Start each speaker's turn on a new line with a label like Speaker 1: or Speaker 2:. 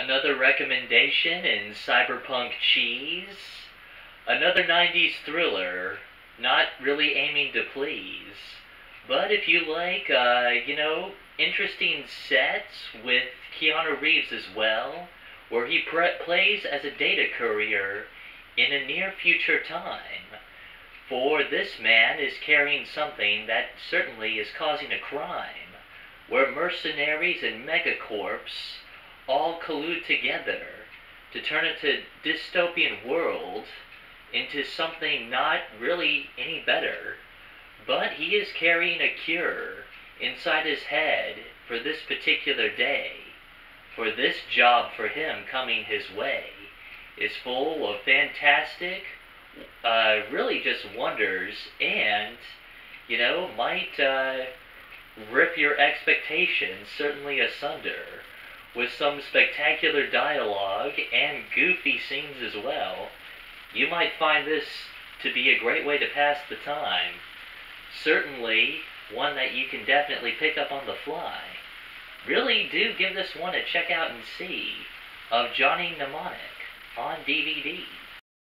Speaker 1: Another recommendation in cyberpunk cheese. Another 90s thriller, not really aiming to please. But if you like, interesting sets with Keanu Reeves as well, where he plays as a data courier in a near future time. For this man is carrying something that certainly is causing a crime, where mercenaries and megacorps all collude together to turn a dystopian world into something not really any better. But he is carrying a cure inside his head for this particular day. For this job for him coming his way is full of fantastic, really just wonders, and, might rip your expectations certainly asunder, with some spectacular dialogue and goofy scenes as well. You might find this to be a great way to pass the time. Certainly one that you can definitely pick up on the fly. Really do give this one a check out and see, of Johnny Mnemonic on DVD.